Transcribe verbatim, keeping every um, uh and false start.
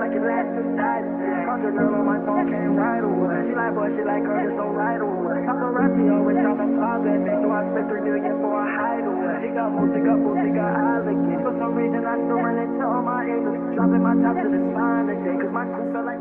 like it last to die today. Conjure girl on my phone came right away. She like boy, she like her, just so right away. Talk so rusty, always talking closet. So I spent three million for a hideaway. She got moves, she got moves, she got eyes again. For some reason I still run into all my angles. Dropping my top to the spine today. Cause my crew felt like